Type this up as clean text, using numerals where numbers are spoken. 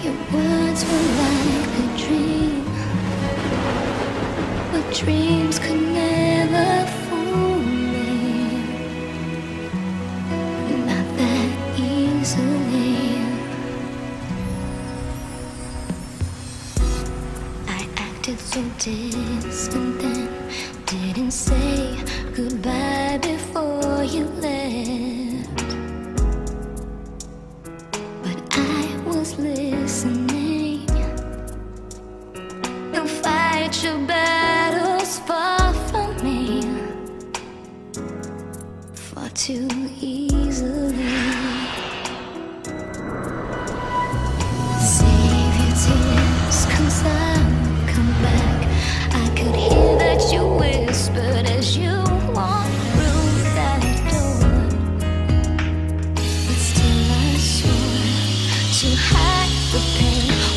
Your words were like a dream, but dreams could never fool me, not that easily. I acted so distant then, didn't say goodbye before you left, but I was listening. You'll fight your battles far from me, far too easily. Save your tears, 'cause I'll come back. I could hear that you whispered as you walked through that door, but still I swore to hide the pain.